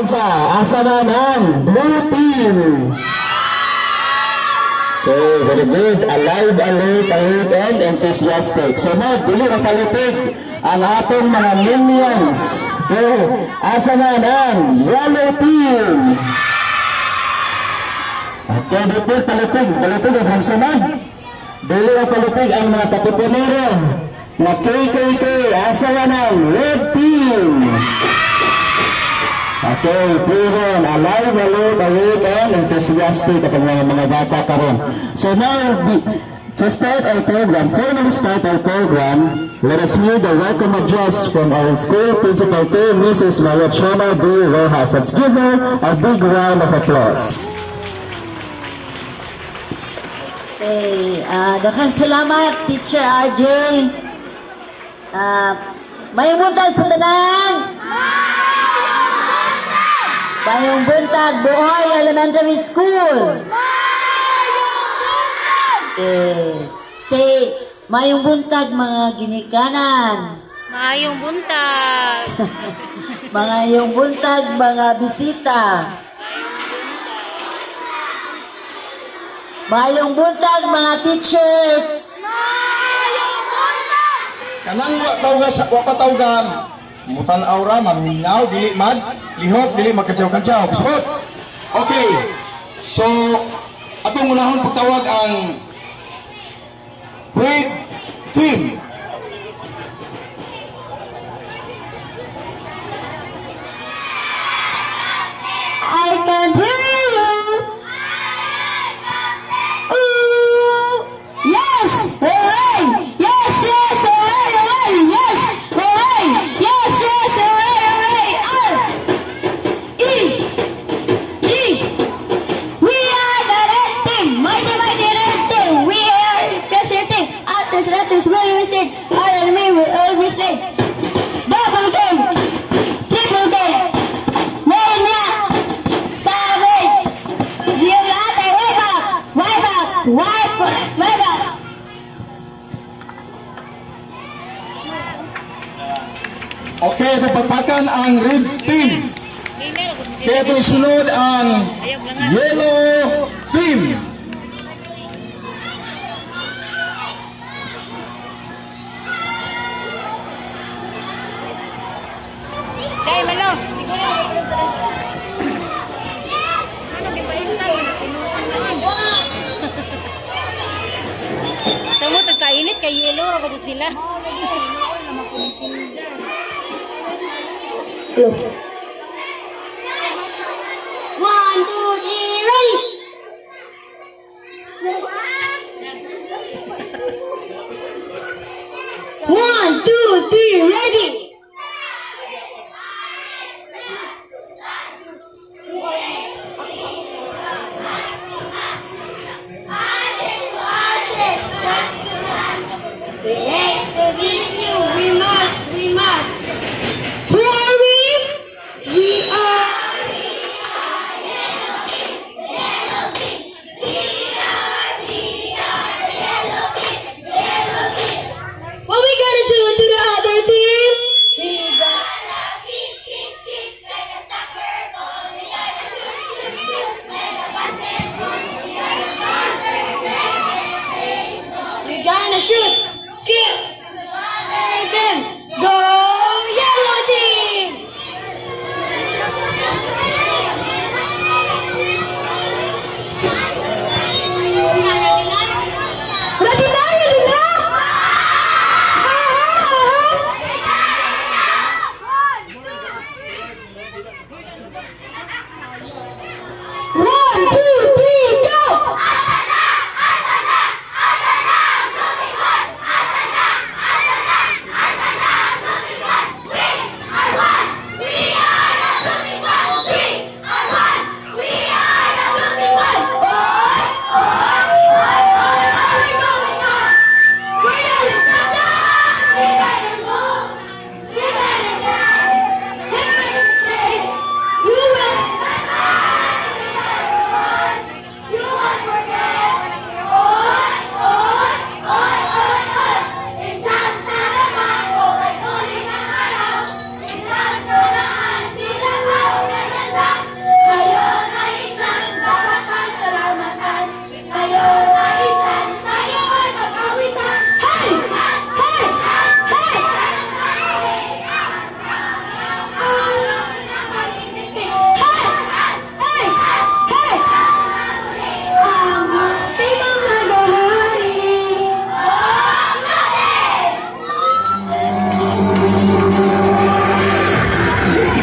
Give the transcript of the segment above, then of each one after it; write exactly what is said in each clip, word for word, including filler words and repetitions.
asa, asa naman, blue team. Okay, very good. Alive, alert, alert, and enthusiastic. So now, dili ang palitig ang atong mga minions. Okay, asa naman, yellow team. Okay, dito palitig, palitig ang sunod. Dili ang palitig ang mga tapupunero na K K K, asa naman, red team. Okay, proven, alive, alert, alert, and enthusiastic at mga mga bata pa rin. So now, to start our program, before we start our program, let us hear the welcome address from our school principal to Missus Mariachona D. Rojas. Let's give her a big round of applause. Okay, uh, daghang salamat, Teacher R J. Uh, may buntag sa tanan. Mayong buntag, Buoy Elementary School. Okay. Say, mayong buntag, mga ginikanan. Mayong buntag. Mayong buntag, mga bisita. Mayong buntag, mga teachers. Mayong buntag. Kanang wa tawga sa wa patawgan. Mutan aura, maminaw, dili mad, lihok, dili magkadyaw-kadyaw. Kasabot? Okay. So, atong unahon pagtawag ang red team. I can hear you. Ooh. Yes, hooray. Yes, yes, hooray, hooray. Yes, hooray. Yes, yes, hooray, hooray. R E E. We are the red team. Mighty, mighty red team. We are the red team. Arthur's letters will you say. Our enemy will always say. Double game. Triple game. Maniac. Savage. Violate. Way back. Way back. Way back. Way back. Okay, pagpapakan ang red team. Kaya ito sunod ang yellow team. Kaya malo. Samo tagkainit kay yelo ra ba sila? One, two, three, ready. One, two, three, ready. We hate to beat you. We must, we must. Who are we? We are. What we gonna do to the other team? We gonna kick, kick, kick like a soccer ball. We gonna shoot, shoot, shoot like a basketball. We gonna cover them. We gonna shoot, kill, cover them. Go yellow team! Ready na? Ready na? One, two, three, go! We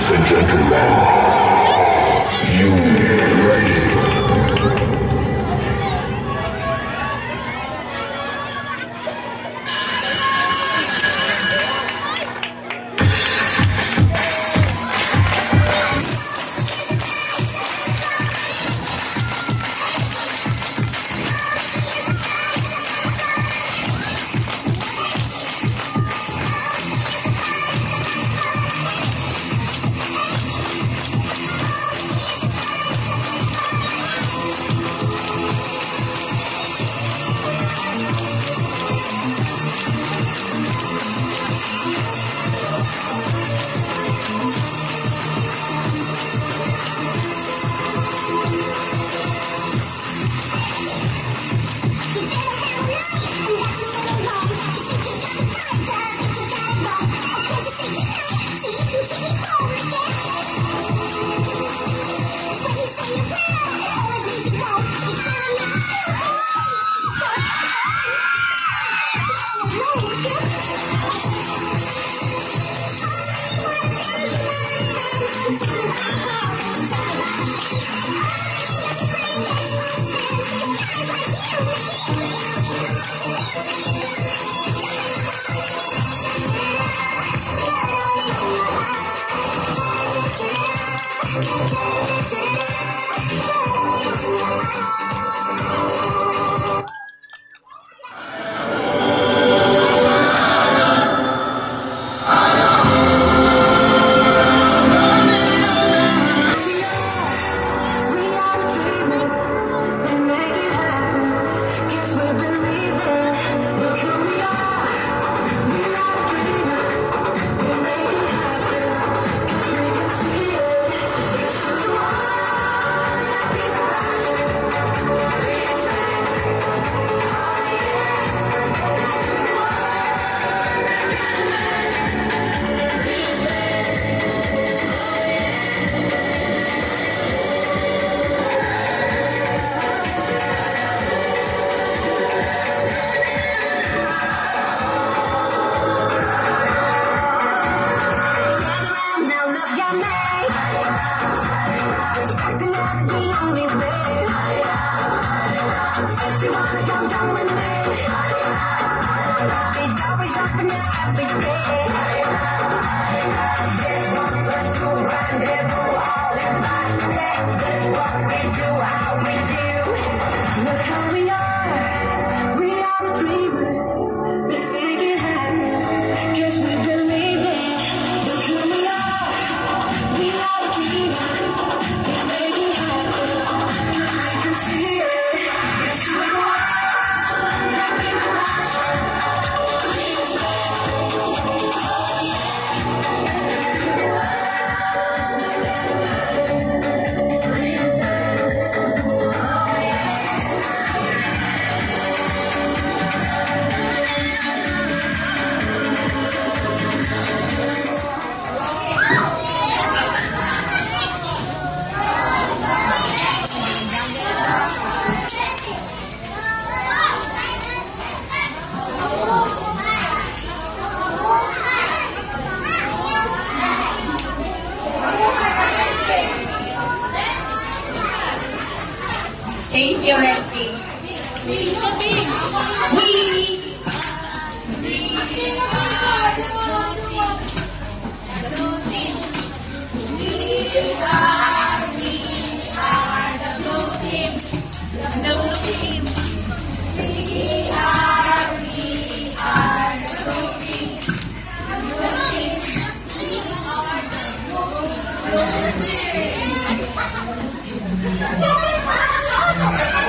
Ladies and gentlemen, you ready? Thank you, Reddy. We, Thank you.